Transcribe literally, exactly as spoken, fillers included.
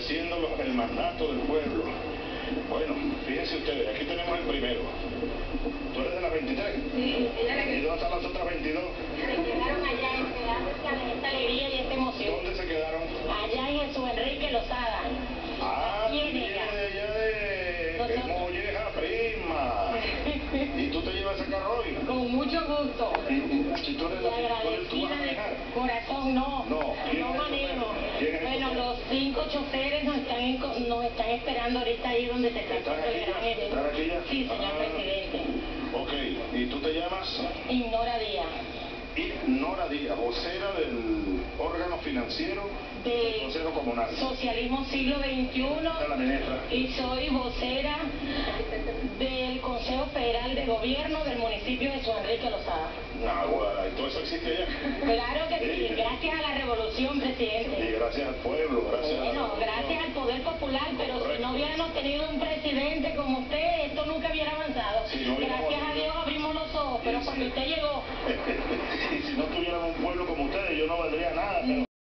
obedeciendo los, el mandato del pueblo. Bueno, fíjense ustedes, aquí tenemos el primero. ¿Tú eres de las veintitrés? Sí, ella la ¿Y que dónde están las otras veintidós? se quedaron allá esperando esta, esta alegría y esta emoción. ¿Dónde se quedaron? Allá en Jesús Enrique Lozada. Ah, ¿Quién viene de era? allá de... ¡Qué Nosotros. molleja prima! ¿Y tú te llevas ese carro hoy? Con mucho gusto. Si tú eres Y la tú, eres- tú vas a agradecida de manejar. corazón, no. No, ¿quién No es el manejo. chofer? ¿Quién es el Bueno, chofer? los cinco choferes nos están, en- nos están esperando ahorita ahí donde se está ¿Están haciendo el aquí gran ya? evento. ¿Están aquí ya? Sí, señor Ah. presidente. Ok, ¿y tú te llamas? Ignora Díaz. Ignora Díaz, vocera del órgano financiero del De Consejo Comunal. Socialismo Siglo veintiuno. Esta es la ministra. Y soy vocera del Consejo Federal de Gobierno del municipio de Jesús Enrique Lozada. Ah, bueno, ¿y todo eso existe allá? Claro que sí, gracias a la revolución, Y presidente. gracias al pueblo, gracias a la Bueno, revolución. gracias al poder popular, pero si Correcto. no hubiéramos tenido un presidente como usted, esto nunca hubiera avanzado. Si no hubiéramos Gracias a tenido- Dios abrimos los ojos, pero Y cuando si- usted llegó, Y si no tuviéramos un pueblo como ustedes, yo no valdría nada, pero...